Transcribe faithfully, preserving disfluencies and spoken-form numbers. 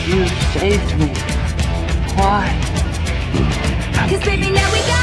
You saved me. Why? Cause baby, now we got